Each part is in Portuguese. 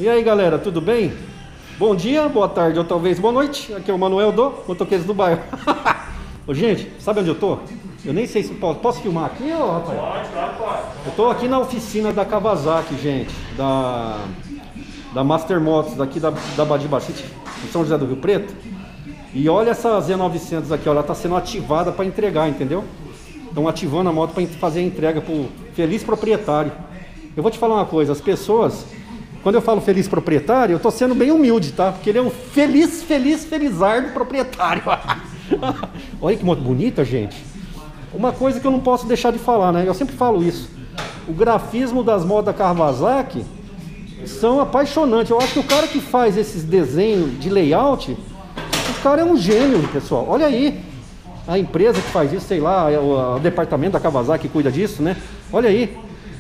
E aí galera, tudo bem? Bom dia, boa tarde ou talvez boa noite. Aqui é o Manuel do Motoqueiros do Bairro. Ô, gente, sabe onde eu tô? Eu nem sei se posso filmar aqui, ó, rapaz? Pode. Eu tô aqui na oficina da Kawasaki, gente. Da Master Motos, daqui da Badibacite, em São José do Rio Preto. E olha essa Z900 aqui, ó, ela tá sendo ativada para entregar, entendeu? Estão ativando a moto para fazer a entrega pro feliz proprietário. Eu vou te falar uma coisa, as pessoas, quando eu falo feliz proprietário, eu tô sendo bem humilde, tá? Porque ele é um felizardo proprietário. Olha que moto bonita, gente. Uma coisa que eu não posso deixar de falar, né? Eu sempre falo isso. O grafismo das motos da Kawasaki são apaixonantes. Eu acho que o cara que faz esses desenhos de layout, o cara é um gênio, pessoal. Olha aí. A empresa que faz isso, sei lá, o departamento da Kawasaki que cuida disso, né? Olha aí.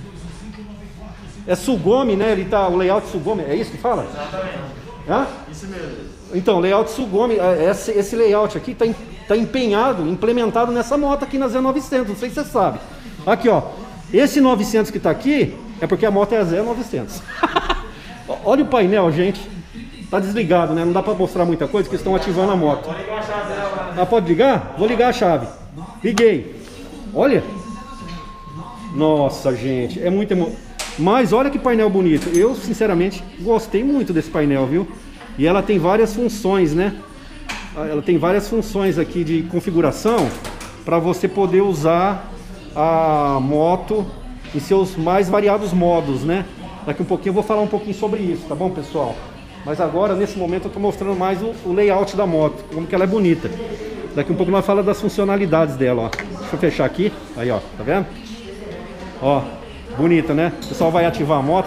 É Sugome, né? Ele tá, o layout Sugome, é isso que fala? Exatamente. Hã? Isso mesmo. Então, layout Sugome, esse layout aqui tá empenhado, implementado nessa moto aqui na Z900, não sei se você sabe. Aqui, ó. Esse 900 que tá aqui é porque a moto é a Z900. Olha o painel, gente. Tá desligado, né? Não dá pra mostrar muita coisa, porque estão ativando a moto. Pode ligar a chave dela. Ah, pode ligar? Vou ligar a chave. Liguei. Olha. Nossa, gente. É muito Mas olha que painel bonito. Eu, sinceramente, gostei muito desse painel, viu? E ela tem várias funções, né? Ela tem várias funções aqui de configuração para você poder usar a moto em seus mais variados modos, né? Daqui um pouquinho eu vou falar um pouquinho sobre isso, tá bom, pessoal? Mas agora, nesse momento, eu tô mostrando mais o layout da moto, como que ela é bonita. Daqui um pouco nós falamos das funcionalidades dela, ó. Deixa eu fechar aqui. Aí, ó, tá vendo? Ó, bonita, né? O pessoal vai ativar a moto.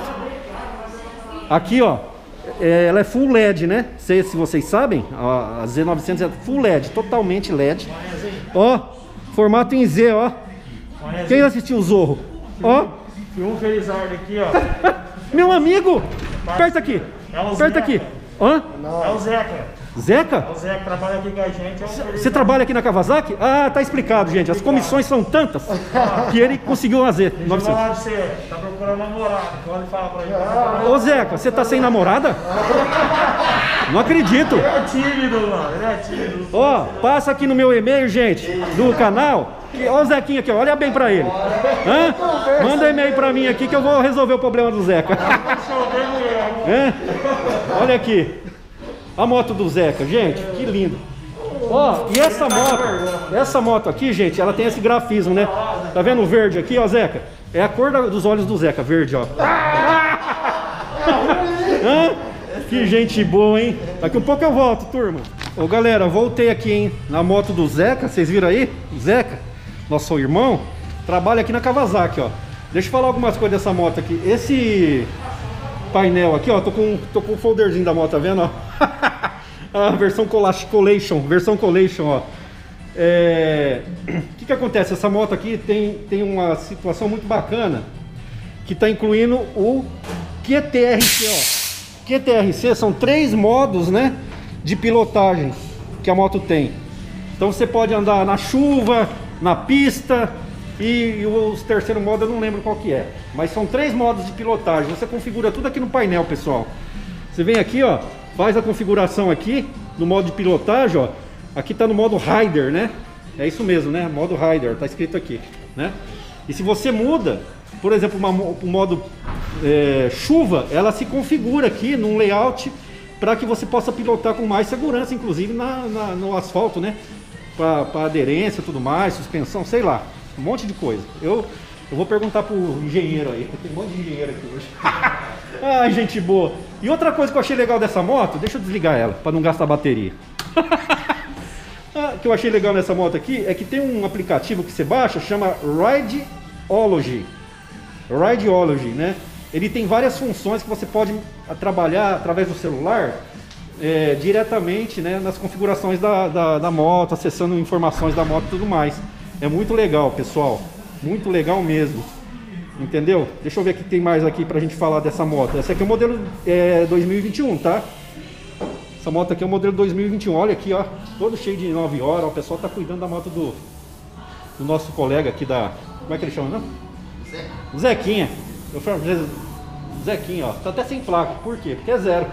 Aqui, ó, ela é full LED, né? Não sei se vocês sabem, a Z900 é full LED, totalmente LED. Ó, formato em Z, ó. Quem assistiu o Zorro? Ó. Um felizardo aqui, ó. Meu amigo! Aperta aqui. Aperta aqui. Hã? É o Zeca. Zeca? É o Zeca que trabalha aqui com a gente. Você trabalha aqui na Kawasaki? Ah, tá explicado, gente. As comissões são tantas que ele conseguiu uma Z900. Deixa eu falar pra você, tá procurando namorado. Pode falar pra ele. Ô Zeca, você tá sem namorada? Não acredito. Ele é tímido, mano. Ele é tímido. Ó, passa aqui no meu e-mail, gente, do canal. Ó o Zequinha aqui, ó, olha bem pra ele. Hã? Manda e-mail pra mim aqui que eu vou resolver o problema do Zeca. Hã? Olha aqui. A moto do Zeca, gente, que lindo. Ó, e essa moto aqui, gente, ela tem esse grafismo, né? Tá vendo o verde aqui, ó, Zeca? É a cor dos olhos do Zeca, verde, ó. Hã? Que gente boa, hein? Daqui um pouco eu volto, turma. Ô, galera, voltei aqui, hein, na moto do Zeca, vocês viram aí? O Zeca, nosso irmão, trabalha aqui na Kawasaki, ó. Deixa eu falar algumas coisas dessa moto aqui. Esse painel aqui, ó, tô com o folderzinho da moto, tá vendo, ó? A versão Collation, ó. O que acontece? Essa moto aqui tem uma situação muito bacana, que tá incluindo o QTRC, ó. QTRC são 3 modos, né, de pilotagem que a moto tem. Então você pode andar na chuva, na pista e o terceiro modo eu não lembro qual que é. Mas são 3 modos de pilotagem. Você configura tudo aqui no painel, pessoal. Você vem aqui, ó, faz a configuração aqui no modo de pilotagem, ó. Aqui tá no modo Rider, né? É isso mesmo, né? Modo Rider, tá escrito aqui, né? E se você muda, por exemplo, o modo chuva, ela se configura aqui num layout para que você possa pilotar com mais segurança, inclusive no asfalto, né? Para aderência e tudo mais, suspensão, sei lá, um monte de coisa. Eu vou perguntar pro engenheiro aí, tem um monte de engenheiro aqui hoje. Ai, gente boa. E outra coisa que eu achei legal dessa moto, deixa eu desligar ela, para não gastar bateria. Que eu achei legal nessa moto aqui é que tem um aplicativo que você baixa, chama Rideology, né? Ele tem várias funções que você pode trabalhar através do celular diretamente, né, nas configurações da moto, acessando informações da moto e tudo mais. É muito legal, pessoal. Muito legal mesmo. Entendeu? Deixa eu ver o que tem mais aqui pra gente falar dessa moto. Essa aqui é o modelo 2021, tá? Essa moto aqui é o modelo 2021. Olha aqui, ó. Todo cheio de 9 horas. O pessoal tá cuidando da moto do nosso colega aqui da... Como é que ele chama, não? Zequinha. Eu falo, Zequinha, ó. Tá até sem placa. Por quê? Porque é zero.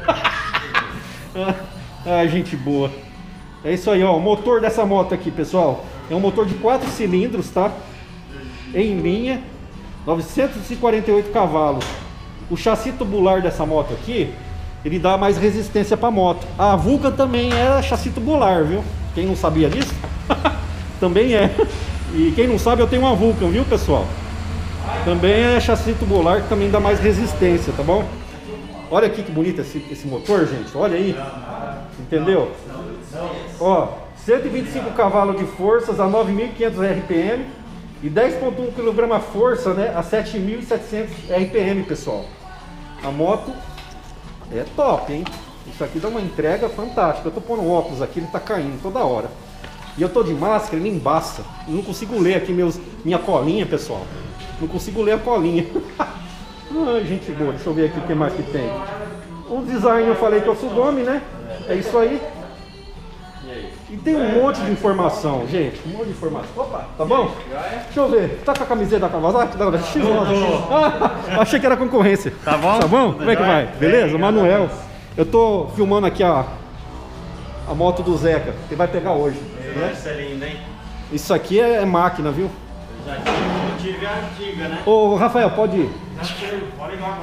Ai, gente boa. É isso aí, ó. O motor dessa moto aqui, pessoal, é um motor de 4 cilindros, tá? Em linha, 948 cavalos. O chassi tubular dessa moto aqui, ele dá mais resistência pra moto. A Vulcan também é chassi tubular, viu? Quem não sabia disso? Também é. E quem não sabe, eu tenho uma Vulcan, viu, pessoal? Também é chassi tubular, que também dá mais resistência, tá bom? Olha aqui que bonito esse motor, gente. Olha aí. Entendeu? Ó, 125 cavalos de forças a 9.500 RPM e 10,1 kg força, né, a 7.700 RPM, pessoal. A moto é top, hein? Isso aqui dá uma entrega fantástica. Eu tô pondo óculos aqui, ele tá caindo toda hora. E eu tô de máscara, ele embaça. Eu não consigo ler aqui minha colinha, pessoal. Não consigo ler a colinha. Ai, gente boa. Deixa eu ver aqui o que mais que tem. O design eu falei que é o Sugome, né? É isso aí. E tem um monte de informação, gente. Um monte de informação. Opa, tá bom? Deixa eu ver. Tá com a camiseta da Kawasaki? Da X1? Achei que era concorrência. Tá bom? Tá bom? Como é que vai? Beleza? Manuel. Eu tô filmando aqui a moto do Zeca. Que vai pegar hoje. Né? Essa é linda, hein? Isso aqui é máquina, viu? Eu tive a antiga, né? Ô, Rafael, pode ir. Olha igual,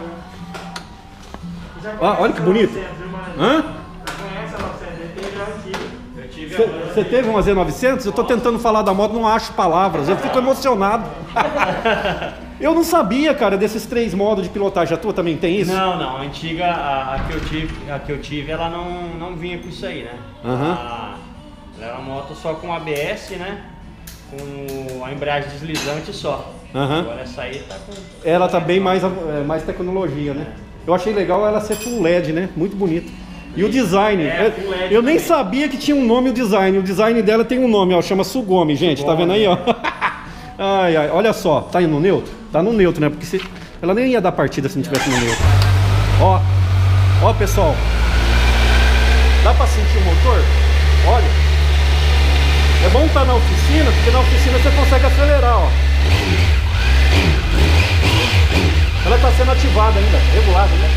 Olha que bonito. Hã? Conhece a 900? Eu tive a antiga. Eu tive Você teve uma Z900? Eu tô tentando falar da moto, não acho palavras. Eu fico emocionado. Eu não sabia, cara, desses 3 modos de pilotagem. A tua também tem isso? Não, a antiga, a que eu tive, ela não vinha com isso aí, né? Ela era uma moto só com ABS, né? Com a embreagem deslizante só. Agora essa aí tá com... Ela tá bem mais tecnologia, né? Eu achei legal ela ser full LED, né? Muito bonito. E o design, full LED eu nem também. sabia que tinha um nome o design. O design dela tem um nome, ó, chama Sugome, gente. Tá vendo aí, ó? Ai, ai, olha só, tá indo no neutro? Tá no neutro, né? Porque ela nem ia dar partida se não tivesse no neutro. Ó, pessoal. Dá pra sentir o motor? Olha. É bom estar na oficina, porque na oficina você consegue acelerar, ó. Ela está sendo ativada ainda, regulada, né?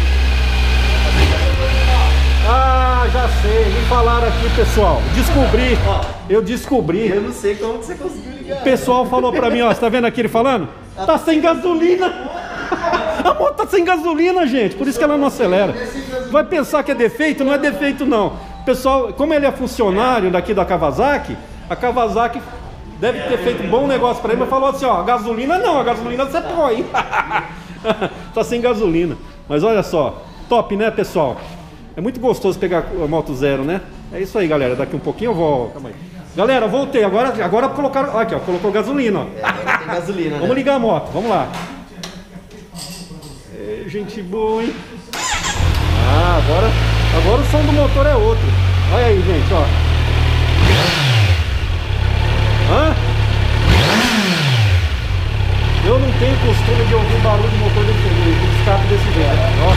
Ah, já sei, me falaram aqui, pessoal. Eu descobri. Eu não sei como que você conseguiu ligar. O pessoal falou pra mim, ó, você tá vendo aqui ele falando? Tá sem gasolina. A moto tá sem gasolina, gente, por isso que ela não acelera. Vai pensar que é defeito? Não é defeito, não. Pessoal, como ele é funcionário daqui da Kawasaki, a Kawasaki deve ter feito um bom negócio pra ele, mas falou assim, ó, a gasolina não, a gasolina você põe. Tá sem gasolina. Mas olha só, top, né, pessoal? É muito gostoso pegar a moto zero, né? É isso aí, galera. Daqui um pouquinho eu volto. Calma aí. Galera, voltei. Agora colocaram... Aqui, ó, colocou gasolina, ó. Agora tem gasolina, Vamos ligar a moto, vamos lá. É, gente boa, hein? Ah, agora o som do motor é outro. Olha aí, gente, ó. Hã? Eu não tenho costume de ouvir barulho de motor desse jeito, de escape desse jeito. Ó.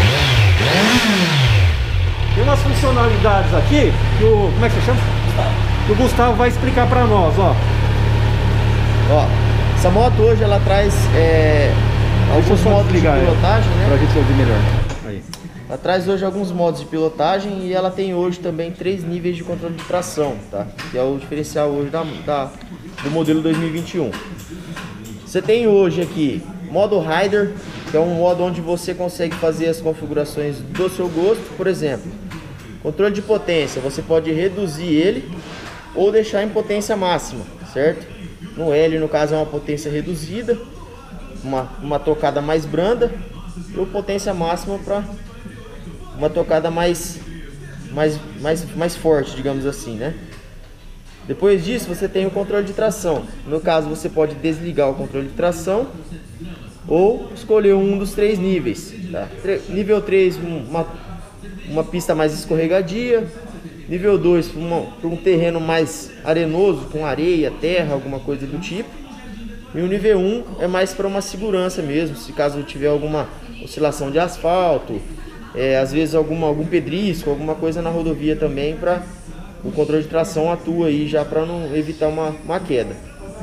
Tem umas funcionalidades aqui que o... Como é que você chama? Que o Gustavo vai explicar pra nós, ó. Ó, essa moto hoje ela traz alguns modos de pilotagem, né? Pra gente ouvir melhor. Aí. Ela traz hoje alguns modos de pilotagem e ela tem hoje também 3 níveis de controle de tração, tá? Que é o diferencial hoje do modelo 2021. Você tem hoje aqui modo Rider, que é um modo onde você consegue fazer as configurações do seu gosto. Por exemplo, controle de potência, você pode reduzir ele ou deixar em potência máxima, certo? No L, no caso, é uma potência reduzida, uma tocada mais branda, ou potência máxima para uma tocada mais forte, digamos assim, né? Depois disso, você tem o controle de tração. No caso, você pode desligar o controle de tração ou escolher um dos 3 níveis. Tá? Nível 3, uma pista mais escorregadia. Nível 2, para um terreno mais arenoso, com areia, terra, alguma coisa do tipo. E o nível 1 é mais para uma segurança mesmo, se caso tiver alguma oscilação de asfalto, às vezes algum pedrisco, alguma coisa na rodovia também, para o controle de tração atua aí já para não evitar uma queda.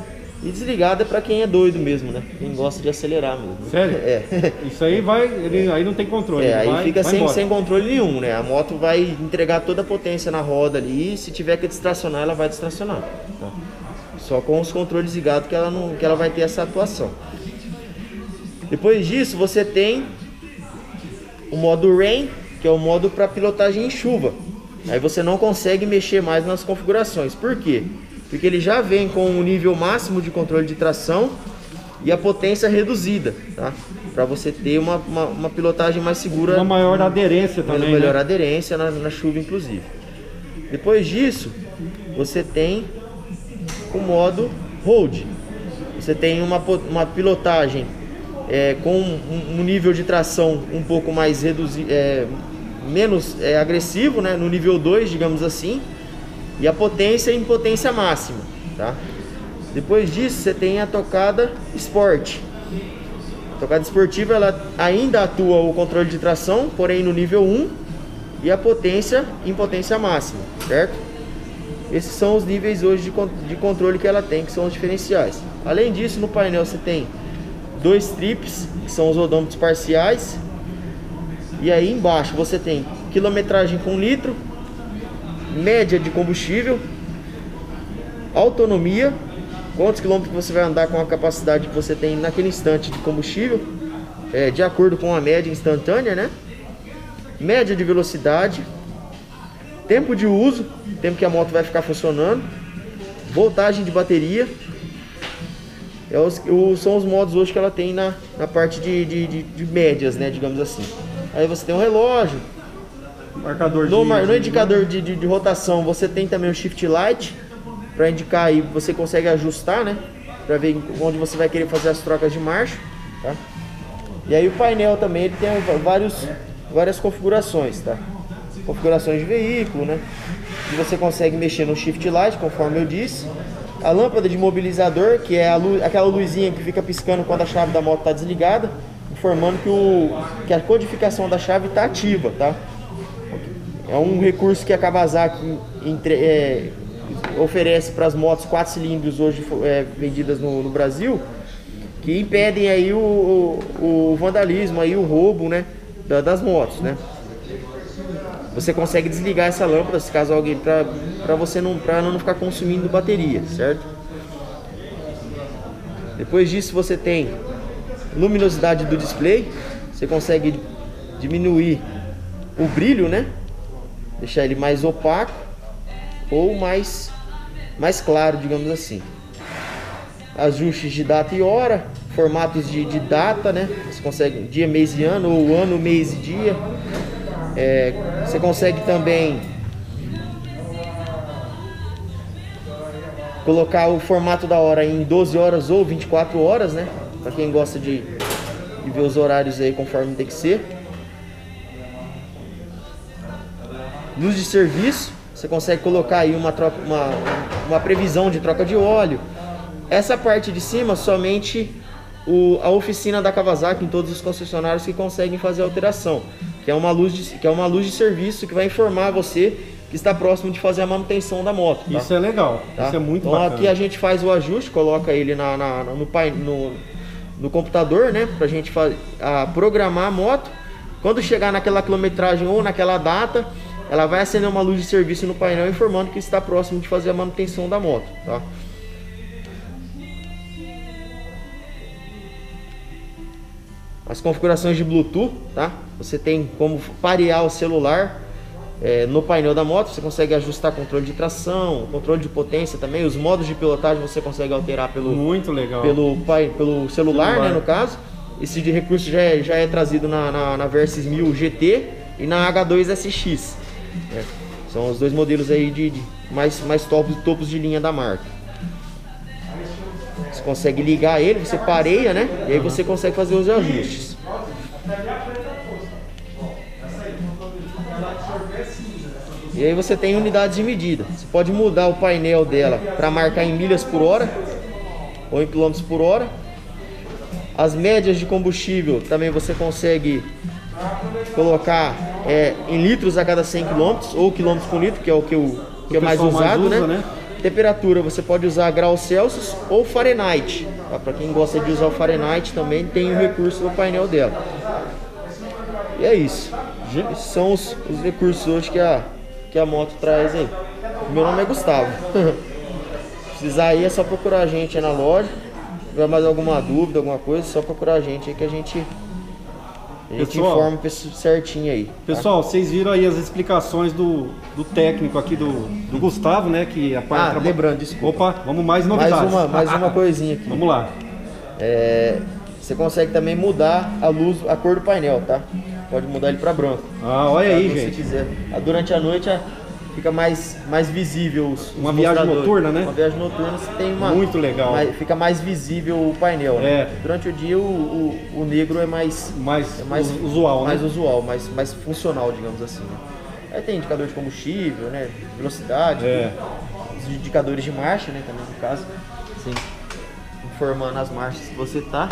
E desligado é para quem é doido mesmo, né? Quem gosta de acelerar mesmo. Sério? É. Isso aí aí não tem controle. Aí fica sem controle nenhum, né? A moto vai entregar toda a potência na roda ali, e se tiver que distracionar, ela vai distracionar. Tá? Só com os controles ligados que ela vai ter essa atuação. Depois disso, você tem o modo Rain, que é o modo para pilotagem em chuva. Aí você não consegue mexer mais nas configurações. Por quê? Porque ele já vem com o nível máximo de controle de tração e a potência reduzida, tá? Para você ter uma pilotagem mais segura. Uma maior aderência também. Uma melhor aderência na chuva, inclusive. Depois disso, você tem o modo Road. Você tem uma pilotagem com um nível de tração um pouco mais reduzido, menos agressivo, né? No nível 2, digamos assim. E a potência em potência máxima, tá? Depois disso, você tem a tocada Sport. A tocada esportiva, ela ainda atua o controle de tração, porém no nível 1, e a potência em potência máxima, certo? Esses são os níveis hoje de controle que ela tem, que são os diferenciais. Além disso, no painel você tem 2 trips, que são os odômetros parciais. E aí embaixo você tem quilometragem com litro, média de combustível, autonomia, quantos quilômetros você vai andar com a capacidade que você tem naquele instante de combustível, de acordo com a média instantânea, né? Média de velocidade, tempo de uso, tempo que a moto vai ficar funcionando, voltagem de bateria. São os modos hoje que ela tem na parte de médias, né, digamos assim. Aí você tem um relógio. Marcador no indicador de rotação você tem também o Shift Light para indicar aí, você consegue ajustar, né, para ver onde você vai querer fazer as trocas de marcha, tá? E aí o painel também ele tem várias configurações, tá? Configurações de veículo, né, que você consegue mexer no Shift Light, conforme eu disse. A lâmpada de mobilizador, que é aquela luzinha que fica piscando quando a chave da moto está desligada, informando que a codificação da chave está ativa, tá? É um recurso que a Kawasaki oferece para as motos 4 cilindros hoje vendidas no Brasil, que impedem aí o vandalismo, aí o roubo, né, das motos, né? Você consegue desligar essa lâmpada, se caso alguém, para não ficar consumindo bateria, certo? Depois disso você tem luminosidade do display, você consegue diminuir o brilho, né? Deixar ele mais opaco ou mais claro, digamos assim. Ajustes de data e hora, formatos de data, né? Você consegue dia, mês e ano, ou ano, mês e dia. Você consegue também colocar o formato da hora em 12 horas ou 24 horas, né? Para quem gosta de ver os horários aí conforme tem que ser. Luz de serviço, você consegue colocar aí uma previsão de troca de óleo. Essa parte de cima, somente a oficina da Kawasaki, em todos os concessionários que conseguem fazer a alteração, que é uma luz de serviço que vai informar você que está próximo de fazer a manutenção da moto. Tá? Isso é legal, tá? Isso é muito bacana. Então aqui a gente faz o ajuste, coloca ele no computador, né, pra gente programar a moto. Quando chegar naquela quilometragem ou naquela data, ela vai acender uma luz de serviço no painel informando que está próximo de fazer a manutenção da moto, tá? As configurações de Bluetooth, tá? Você tem como parear o celular no painel da moto. Você consegue ajustar controle de tração, controle de potência também. Os modos de pilotagem você consegue alterar muito legal. pelo celular, né, no caso. Esse de recurso já é trazido na Versys 1000 GT e na H2SX. São os dois modelos aí de mais topos de linha da marca. Você consegue ligar ele, você pareia, né? E aí você consegue fazer os ajustes. E aí você tem unidades de medida. Você pode mudar o painel dela para marcar em milhas por hora ou em quilômetros por hora. As médias de combustível também você consegue colocar em litros a cada 100 km ou quilômetros por litro, que é o que é mais usado, né? temperatura você pode usar graus Celsius ou Fahrenheit. Tá? Para quem gosta de usar o Fahrenheit também tem o recurso no painel dela. E é isso. Esses são os recursos hoje que a moto traz aí. Meu nome é Gustavo. Se precisar aí é só procurar a gente aí na loja. Se tiver mais alguma dúvida, alguma coisa, é só procurar a gente aí que a gente informa certinho aí. Tá? Pessoal, vocês viram aí as explicações do técnico aqui do Gustavo, né? Que a parte lembrando, desculpa. Opa, vamos mais novidades. Mais uma coisinha aqui. Vamos lá. Você consegue também mudar a luz, a cor do painel, tá? Pode mudar ele para branco. Olha aí, gente. Se quiser. Durante a noite fica mais visível uma viagem noturna, né? Uma viagem noturna você tem uma... Muito legal. Fica mais visível o painel, né? Durante o dia o negro é mais usual, mais né? usual, mais funcional, digamos assim, né? Aí tem indicador de combustível, né? Velocidade, os indicadores de marcha, né? Também no caso, assim, informando as marchas que você tá.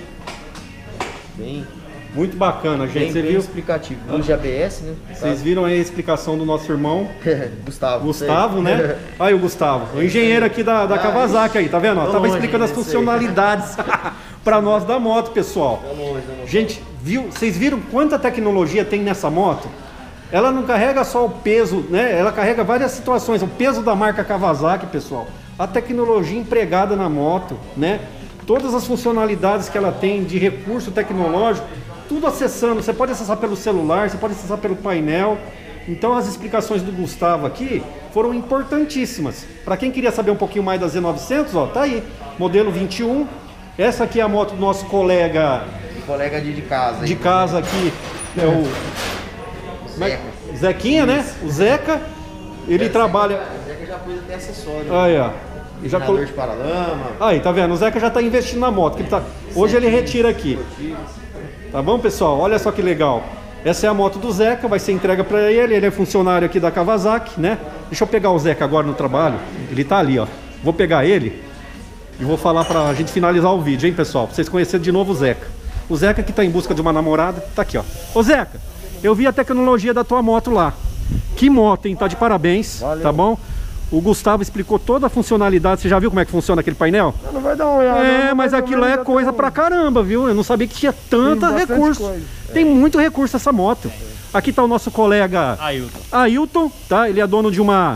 Muito bacana, gente. Você viu? Explicativo. Luz de ABS, né? Vocês viram aí a explicação do nosso irmão Gustavo, né? Aí o Gustavo, o engenheiro aqui da Kawasaki aí, tá vendo? Tava explicando as funcionalidades para nós da moto, pessoal. Gente, vocês viram quanta tecnologia tem nessa moto? Ela não carrega só o peso, né? Ela carrega várias situações. O peso da marca Kawasaki, pessoal. A tecnologia empregada na moto, né? Todas as funcionalidades que ela tem de recurso tecnológico, tudo acessando. Você pode acessar pelo celular, você pode acessar pelo painel. Então as explicações do Gustavo aqui foram importantíssimas. Para quem queria saber um pouquinho mais da Z900, ó, tá aí, modelo 21. Essa aqui é a moto do nosso colega de casa. De casa aqui, é o Zequinha, né? O Zeca. Ele trabalha... O Zeca já pôs até acessório. Aí, ó. De paralama. Aí, tá vendo? O Zeca já tá investindo na moto. Que hoje ele retira aqui. Tá bom, pessoal? Olha só que legal. Essa é a moto do Zeca, vai ser entregue para ele. Ele é funcionário aqui da Kawasaki, né? Deixa eu pegar o Zeca agora no trabalho. Ele tá ali, ó. Vou pegar ele e vou falar pra gente finalizar o vídeo, hein, pessoal? Pra vocês conhecerem de novo o Zeca. O Zeca que tá em busca de uma namorada, tá aqui, ó. Ô, Zeca, eu vi a tecnologia da tua moto lá. Que moto, hein? Tá de parabéns. Valeu. Tá bom? O Gustavo explicou toda a funcionalidade. Você já viu como é que funciona aquele painel? Não vai dar uma olhada. Mas aquilo é coisa pra caramba, viu? Eu não sabia que tinha tanta recurso. Tem muito recurso essa moto. Aqui tá o nosso colega Ailton, tá? Ele é dono de uma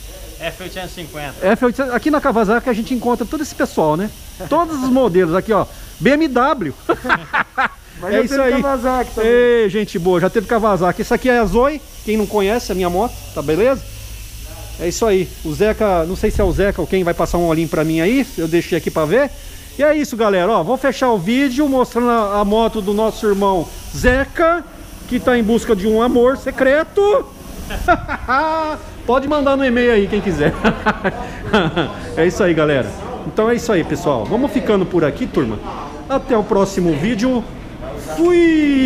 F850. Aqui na Kawasaki a gente encontra todo esse pessoal, né? Todos os modelos aqui, ó. BMW. Mas é isso aí. Kawasaki também. Ei, gente boa, já teve Kawasaki. Isso aqui é a Zoe, quem não conhece, a minha moto, tá beleza? É isso aí. O Zeca, não sei se é o Zeca ou quem vai passar um olhinho pra mim aí. Eu deixei aqui pra ver. E é isso, galera. Ó, vou fechar o vídeo mostrando a moto do nosso irmão Zeca, que tá em busca de um amor secreto. Pode mandar no e-mail aí, quem quiser. É isso aí, galera. Então é isso aí, pessoal. Vamos ficando por aqui, turma. Até o próximo vídeo. Fui!